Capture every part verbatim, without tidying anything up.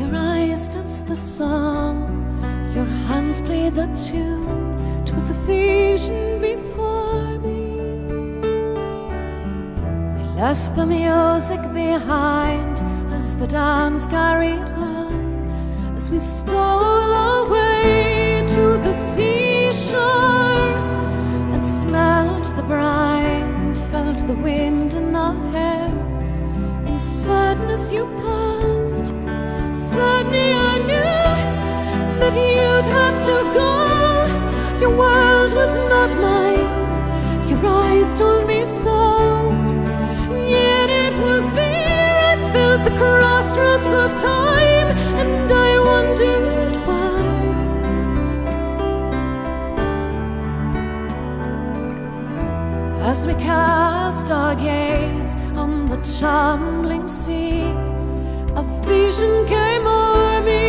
Your eyes dance the song, your hands play the tune. 'Twas a vision before me. We left the music behind as the dance carried on, as we stole away to the seashore and smelled the brine, felt the wind in our hair. In sadness you passed. Suddenly I knew that you'd have to go. Your world was not mine, your eyes told me so. Yet it was there I felt the crossroads of time, and I wondered why. As we cast our gaze on the tumbling sea, a vision came o'er me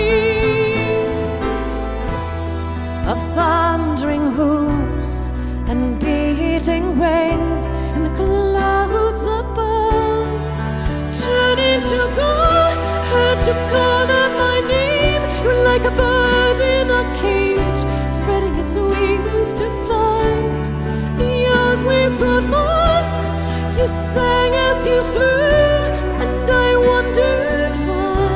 of thundering hooves and beating wings in the clouds above. Turning to go, heard you call out my name. You were like a bird in a cage, spreading its wings to fly. The old ways are lost, you sang as you flew, and I wondered why.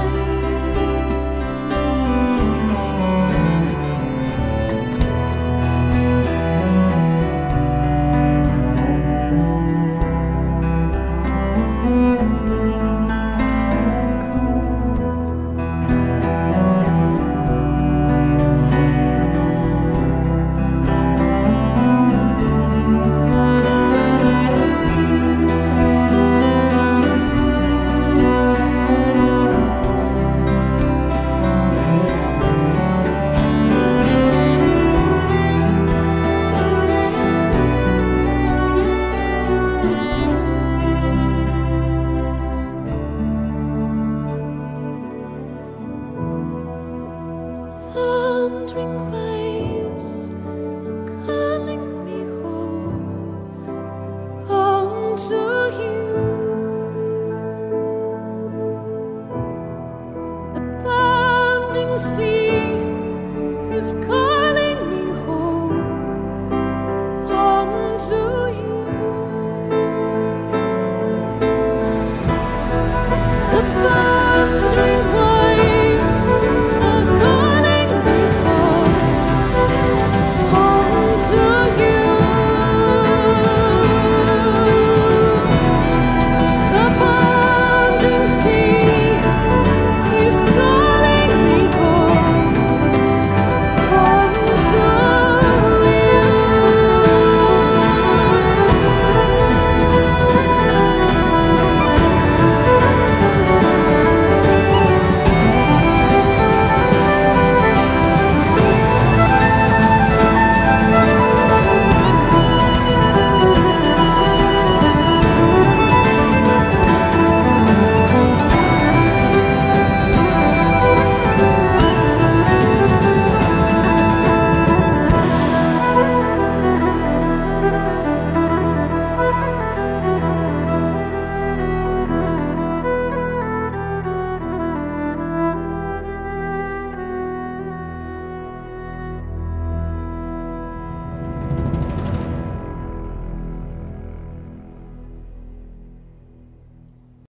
Thundering waves are calling me home, home to you. A bounding sea is calling